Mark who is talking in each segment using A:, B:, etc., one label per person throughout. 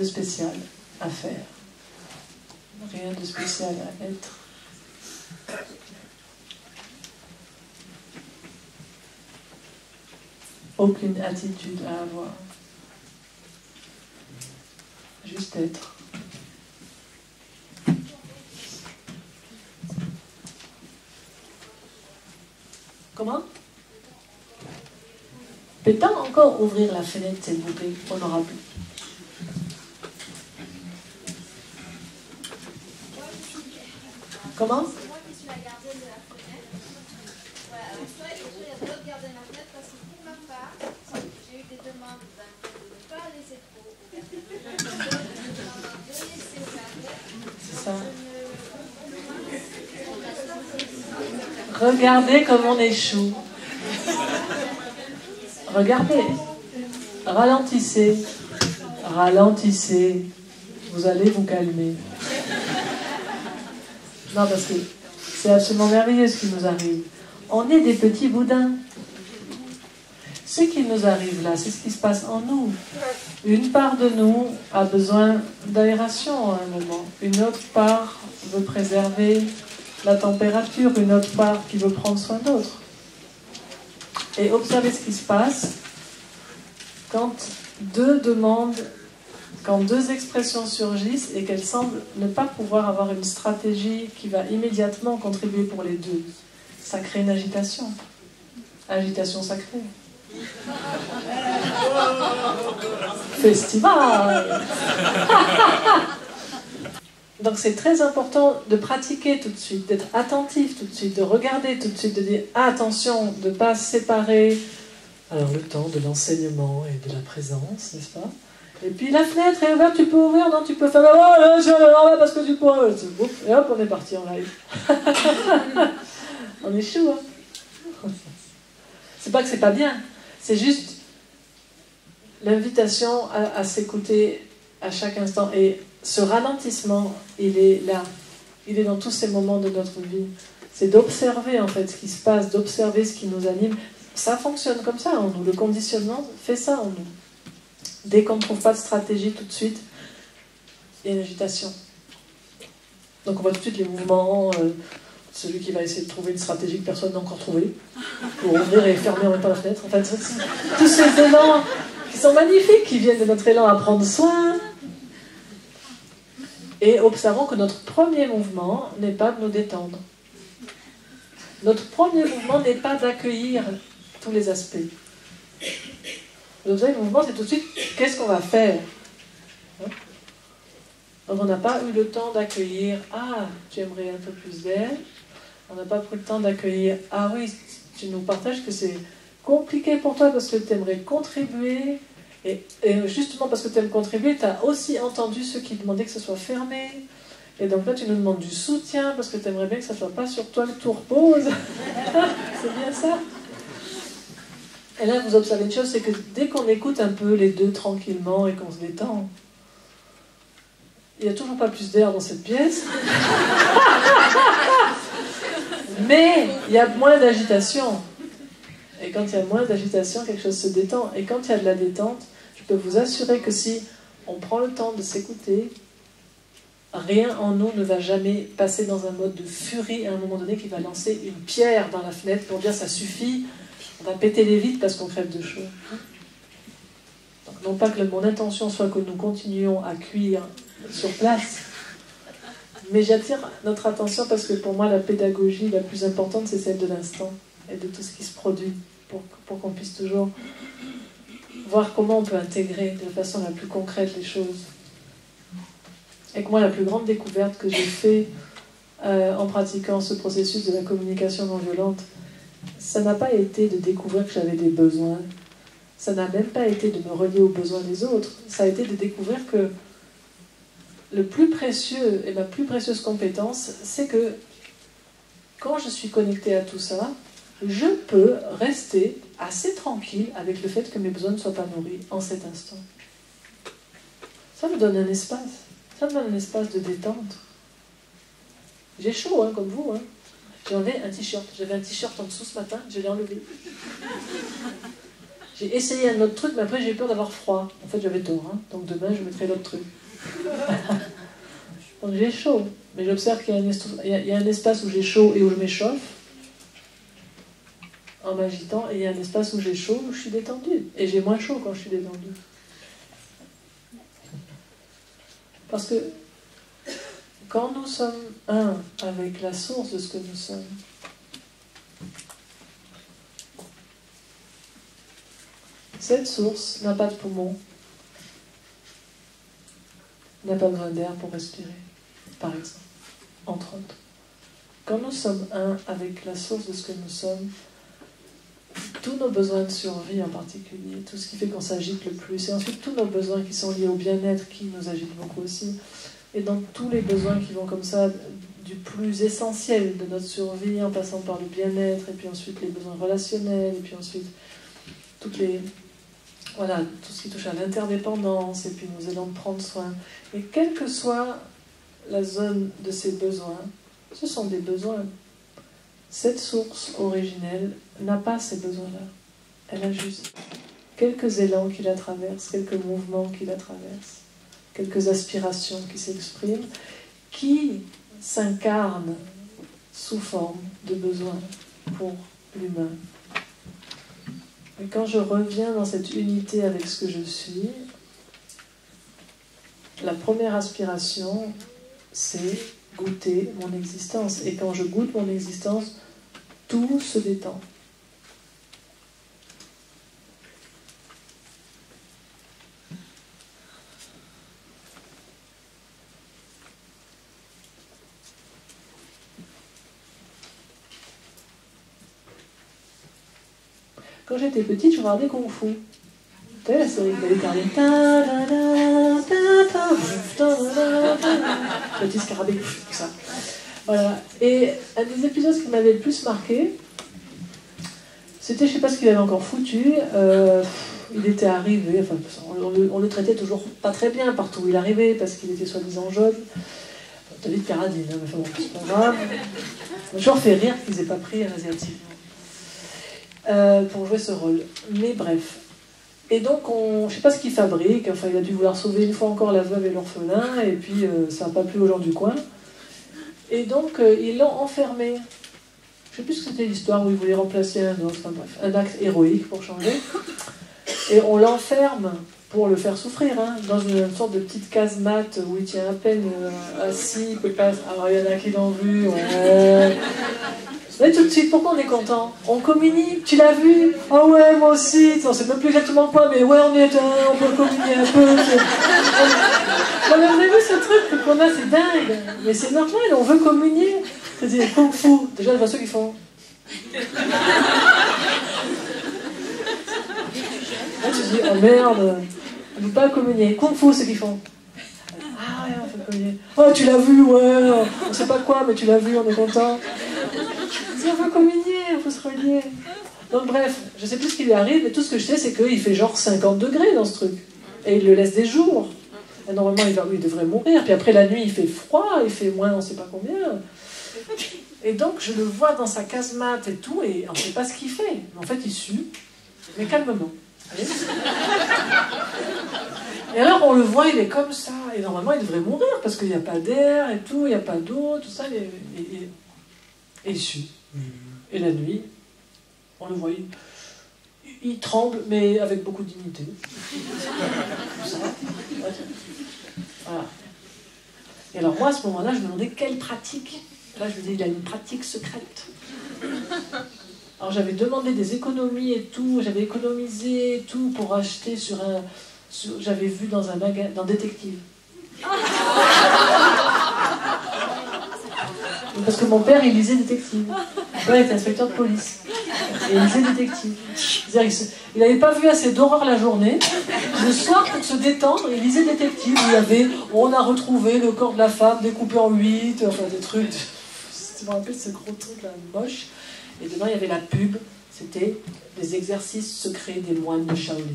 A: de spécial à faire. Rien de spécial à être. Aucune attitude à avoir. Juste être. Comment? Peut-on encore ouvrir la fenêtre, s'il vous plaît, honorable? Comment?
B: C'est moi qui suis la gardienne de la fenêtre. Voilà, alors soit il y a d'autres gardiens de la fenêtre parce que pour ma part, j'ai eu des demandes d'un de ne pas laisser trop aux gardiens de la fenêtre, de laisser ouvert.
A: C'est ça. Regardez comme on échoue. Regardez. Ralentissez. Ralentissez. Vous allez vous calmer. Non, parce que c'est absolument merveilleux ce qui nous arrive. On est des petits boudins. Ce qui nous arrive là, c'est ce qui se passe en nous. Une part de nous a besoin d'aération à un moment. Une autre part veut préserver la température. Une autre part qui veut prendre soin d'autres. Et observez ce qui se passe quand deux demandes, quand deux expressions surgissent et qu'elles semblent ne pas pouvoir avoir une stratégie qui va immédiatement contribuer pour les deux. Ça crée une agitation. Agitation sacrée. Festival. Donc c'est très important de pratiquer tout de suite, d'être attentif tout de suite, de regarder tout de suite, de dire attention, de ne pas séparer alors le temps de l'enseignement et de la présence, n'est-ce pas? Et puis la fenêtre est ouverte, tu peux ouvrir, non, tu peux faire oh, là, parce que tu peux. Et hop, on est parti en live. On est chaud, hein? C'est pas que c'est pas bien, c'est juste l'invitation à s'écouter à chaque instant. Et ce ralentissement, il est là. Il est dans tous ces moments de notre vie. C'est d'observer en fait ce qui se passe, d'observer ce qui nous anime. Ça fonctionne comme ça en nous. Le conditionnement fait ça en nous. Dès qu'on ne trouve pas de stratégie tout de suite, il y a une agitation. Donc on voit tout de suite les mouvements, celui qui va essayer de trouver une stratégie que personne n'a encore trouvée, pour ouvrir et fermer en même temps la fenêtre. En fait, tous ces élans qui sont magnifiques, qui viennent de notre élan à prendre soin. Et observons que notre premier mouvement n'est pas de nous détendre. Notre premier mouvement n'est pas d'accueillir tous les aspects. Le deuxième mouvement, c'est tout de suite, qu'est-ce qu'on va faire? Donc on n'a pas eu le temps d'accueillir, ah, tu aimerais un peu plus d'air. On n'a pas pris le temps d'accueillir, ah oui, tu nous partages que c'est compliqué pour toi parce que tu aimerais contribuer. Et justement parce que tu aimes contribuer, tu as aussi entendu ceux qui demandaient que ce soit fermé. Et donc là, tu nous demandes du soutien parce que tu aimerais bien que ça ne soit pas sur toi que tout repose. C'est bien ça. Et là, vous observez une chose, c'est que dès qu'on écoute un peu les deux tranquillement et qu'on se détend, il n'y a toujours pas plus d'air dans cette pièce. Mais il y a moins d'agitation. Et quand il y a moins d'agitation, quelque chose se détend. Et quand il y a de la détente, je peux vous assurer que si on prend le temps de s'écouter, rien en nous ne va jamais passer dans un mode de furie à un moment donné qui va lancer une pierre dans la fenêtre pour dire ça suffit, on va péter les vitres parce qu'on crève de chaud. Donc non pas que mon intention soit que nous continuions à cuire sur place, mais j'attire notre attention parce que pour moi la pédagogie la plus importante c'est celle de l'instant et de tout ce qui se produit pour qu'on puisse toujours voir comment on peut intégrer de la façon la plus concrète les choses. Et que moi la plus grande découverte que j'ai faite en pratiquant ce processus de la communication non violente, ça n'a pas été de découvrir que j'avais des besoins, ça n'a même pas été de me relier aux besoins des autres, ça a été de découvrir que le plus précieux et ma plus précieuse compétence, c'est que quand je suis connectée à tout ça, je peux rester assez tranquille avec le fait que mes besoins ne soient pas nourris en cet instant. Ça me donne un espace, ça me donne un espace de détente. J'ai chaud, hein, comme vous, hein. J'ai enlevé un t-shirt. J'avais un t-shirt en dessous ce matin, je l'ai enlevé. J'ai essayé un autre truc, mais après j'ai eu peur d'avoir froid. En fait, j'avais tort, hein. Donc demain, je mettrai l'autre truc. Donc j'ai chaud, mais j'observe qu'il y a un espace où j'ai chaud et où je m'échauffe, en m'agitant, et il y a un espace où j'ai chaud, où je suis détendue. Et j'ai moins chaud quand je suis détendue. Parce que quand nous sommes un avec la source de ce que nous sommes, cette source n'a pas de poumon, n'a pas besoin d'air pour respirer, par exemple, entre autres. Quand nous sommes un avec la source de ce que nous sommes, tous nos besoins de survie en particulier, tout ce qui fait qu'on s'agite le plus, et ensuite tous nos besoins qui sont liés au bien-être qui nous agitent beaucoup aussi, et donc tous les besoins qui vont comme ça du plus essentiel de notre survie en passant par le bien-être, et puis ensuite les besoins relationnels, et puis ensuite toutes les... Voilà, tout ce qui touche à l'interdépendance, et puis nos élans de prendre soin. Et quelle que soit la zone de ces besoins, ce sont des besoins. Cette source originelle n'a pas ces besoins-là. Elle a juste quelques élans qui la traversent, quelques mouvements qui la traversent, quelques aspirations qui s'expriment, qui s'incarnent sous forme de besoins pour l'humain. Et quand je reviens dans cette unité avec ce que je suis, la première aspiration, c'est goûter mon existence. Et quand je goûte mon existence, tout se détend. Quand j'étais petite, je regardais Kung Fu. Tu sais, la série Gallicardienne. Petit scarabée, ça. Voilà. Et un des épisodes qui m'avait le plus marqué, c'était, je ne sais pas ce qu'il avait encore foutu, il était arrivé, enfin, on le traitait toujours pas très bien partout où il arrivait, parce qu'il était soi-disant jaune. David Carradine, hein, mais bon, c'est pas grave. Ça m'a toujours fait rire qu'ils n'aient pas pris un asiatique pour jouer ce rôle. Mais bref. Et donc, je ne sais pas ce qu'il fabrique, enfin, il a dû vouloir sauver une fois encore la veuve et l'orphelin, et puis ça n'a pas plu aux gens du coin. Et donc, ils l'ont enfermé. Je ne sais plus ce que c'était l'histoire où ils voulaient remplacer un autre, enfin bref, un acte héroïque pour changer. Et on l'enferme pour le faire souffrir, hein, dans une sorte de petite casemate où il tient à peine assis, il peut pas... Alors il y en a qui l'ont vu, ouais... Mais tout de suite, pourquoi on est content? On communie, tu l'as vu? Ah ouais, moi aussi, on sait même plus exactement quoi, mais ouais, on peut communier un peu. Vous avez vu ce truc qu'on a, c'est dingue. Mais c'est normal, on veut communier. C'est Kung Fu. Déjà, je vois ceux qui font... Là, tu te dis, oh merde, on ne veut pas communier. Kung Fu, ceux qui font... Ah ouais, on peut communier. Oh, tu l'as vu, ouais, on sait pas quoi, mais tu l'as vu, on est content. On veut communier, on peut se relier. Donc bref, je sais plus ce qui lui arrive, mais tout ce que je sais, c'est qu'il fait genre 50 degrés dans ce truc. Et il le laisse des jours. Et normalement, il devrait mourir. Puis après, la nuit, il fait froid, il fait moins on sait pas combien. Et donc, je le vois dans sa casemate et tout, et on ne sait pas ce qu'il fait. Mais en fait, il sue, mais calmement. Allez. Et alors, on le voit, il est comme ça. Et normalement, il devrait mourir, parce qu'il n'y a pas d'air et tout, il n'y a pas d'eau, tout ça. Et il sue. Et la nuit, on le voit, il tremble, mais avec beaucoup de dignité. Comme ça. Voilà. Et alors moi, à ce moment-là, je me demandais quelle pratique. Là, je me disais, il a une pratique secrète. Alors j'avais demandé des économies et tout, j'avais économisé et tout pour acheter j'avais vu dans un magasin, dans Détective. Parce que mon père, il lisait Détective. Mon père était inspecteur de police. Et il lisait Détective. C'est-à-dire, il n'avait pas vu assez d'horreur la journée. Le soir, pour se détendre, il lisait Détective. Il y avait, on a retrouvé le corps de la femme découpé en 8, enfin des trucs. Je me rappelle ce gros truc là, moche. Et dedans, il y avait la pub. C'était des exercices secrets des moines de Shaolin.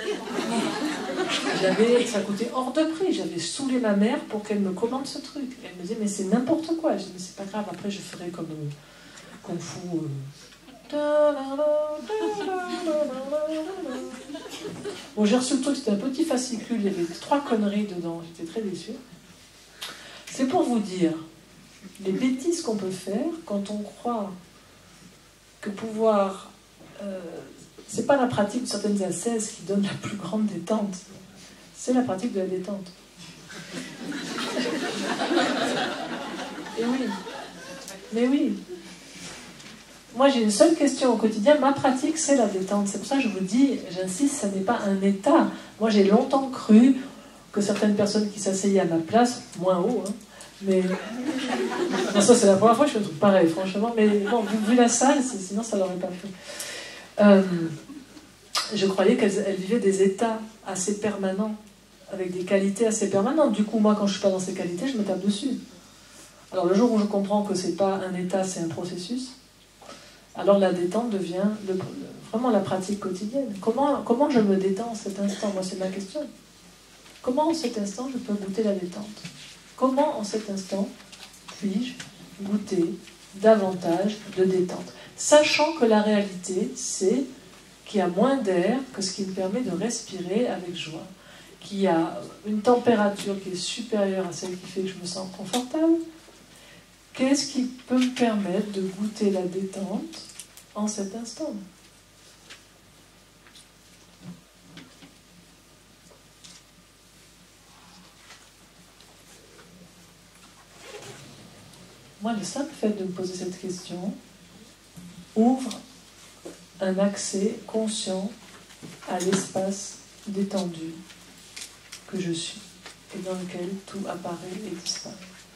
A: Ça coûtait hors de prix. J'avais saoulé ma mère pour qu'elle me commande ce truc. Elle me disait, mais c'est n'importe quoi. Je dis, mais c'est pas grave, après je ferai comme Kung Fu Bon, j'ai reçu le truc, c'était un petit fascicule, il y avait 3 conneries dedans, j'étais très déçue. C'est pour vous dire les bêtises qu'on peut faire quand on croit que pouvoir... c'est pas la pratique de certaines ascèses qui donne la plus grande détente, c'est la pratique de la détente. Et oui, mais oui. Moi, j'ai une seule question au quotidien. Ma pratique, c'est la détente. C'est pour ça que je vous dis, j'insiste, ça n'est pas un état. Moi, j'ai longtemps cru que certaines personnes qui s'asseyaient à ma place, moins haut, hein, mais... Non, ça, c'est la première fois que je fais un truc pareil, franchement. Mais bon, vu la salle, sinon, ça ne l'aurait pas fait. Je croyais qu'elles vivaient des états assez permanents, avec des qualités assez permanentes. Du coup, moi, quand je ne suis pas dans ces qualités, je me tape dessus. Alors, le jour où je comprends que ce n'est pas un état, c'est un processus, alors la détente devient vraiment la pratique quotidienne. Comment je me détends en cet instant? Moi, c'est ma question. Comment en cet instant je peux goûter la détente? Comment en cet instant puis-je goûter davantage de détente? Sachant que la réalité, c'est qu'il y a moins d'air que ce qui me permet de respirer avec joie. Qu'il y a une température qui est supérieure à celle qui fait que je me sens confortable. Qu'est-ce qui peut me permettre de goûter la détente en cet instant? Moi, le simple fait de me poser cette question ouvre un accès conscient à l'espace détendu que je suis et dans lequel tout apparaît et disparaît.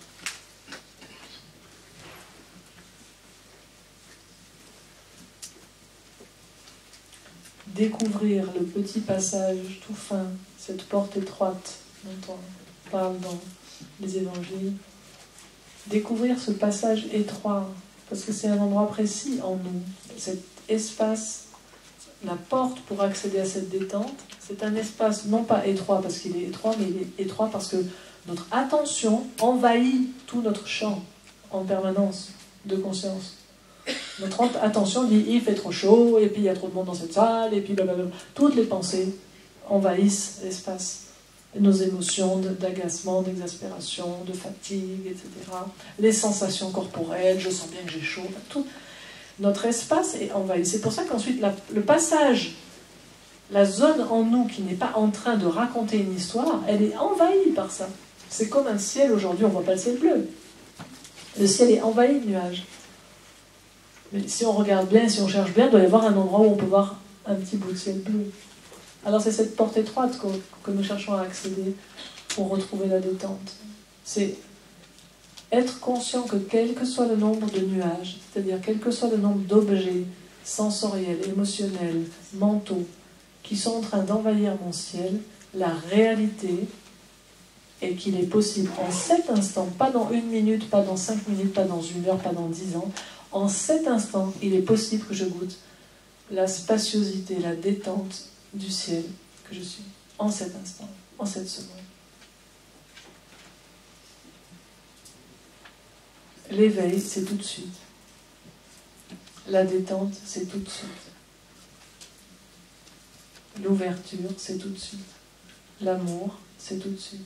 A: Découvrir le petit passage tout fin, cette porte étroite dont on parle dans les évangiles, découvrir ce passage étroit, parce que c'est un endroit précis en nous, cet espace, la porte pour accéder à cette détente, c'est un espace non pas étroit parce qu'il est étroit, mais il est étroit parce que notre attention envahit tout notre champ en permanence de conscience. Notre attention dit il fait trop chaud, et puis il y a trop de monde dans cette salle, et puis blablabla. Toutes les pensées envahissent l'espace. Nos émotions d'agacement, d'exaspération, de fatigue, etc. Les sensations corporelles, je sens bien que j'ai chaud, tout. Notre espace est envahi. C'est pour ça qu'ensuite, le passage, la zone en nous qui n'est pas en train de raconter une histoire, elle est envahie par ça. C'est comme un ciel aujourd'hui, on ne voit pas le ciel bleu. Le ciel est envahi de nuages. Mais si on regarde bien, si on cherche bien, il doit y avoir un endroit où on peut voir un petit bout de ciel bleu. Alors c'est cette porte étroite que nous cherchons à accéder pour retrouver la détente. C'est être conscient que quel que soit le nombre de nuages, c'est-à-dire quel que soit le nombre d'objets sensoriels, émotionnels, mentaux, qui sont en train d'envahir mon ciel, la réalité est qu'il est possible en cet instant, pas dans 1 minute, pas dans 5 minutes, pas dans 1 heure, pas dans 10 ans, en cet instant, il est possible que je goûte la spaciosité, la détente du ciel que je suis, en cet instant, en cette seconde. L'éveil, c'est tout de suite. La détente, c'est tout de suite. L'ouverture, c'est tout de suite. L'amour, c'est tout de suite.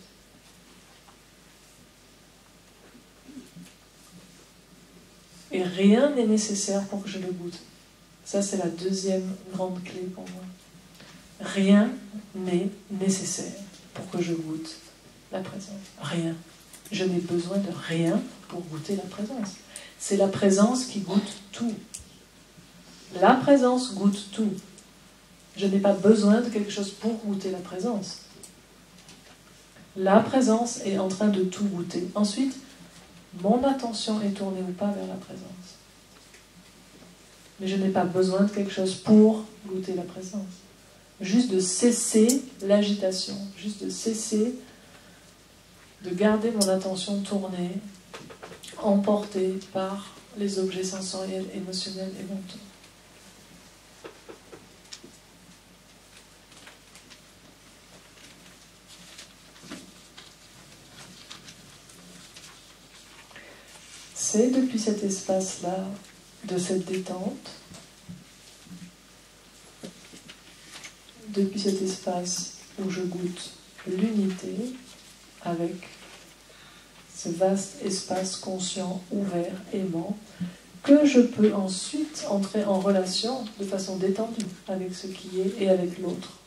A: Et rien n'est nécessaire pour que je le goûte. Ça, c'est la deuxième grande clé pour moi. Rien n'est nécessaire pour que je goûte la présence. Rien. Je n'ai besoin de rien pour goûter la présence. C'est la présence qui goûte tout. La présence goûte tout. Je n'ai pas besoin de quelque chose pour goûter la présence. La présence est en train de tout goûter. Ensuite, mon attention est tournée ou pas vers la présence. Mais je n'ai pas besoin de quelque chose pour goûter la présence. Juste de cesser l'agitation, juste de cesser de garder mon attention tournée, emportée par les objets sensoriels, émotionnels et mentaux. C'est depuis cet espace-là, de cette détente, depuis cet espace où je goûte l'unité avec ce vaste espace conscient, ouvert, aimant, que je peux ensuite entrer en relation de façon détendue avec ce qui est et avec l'autre.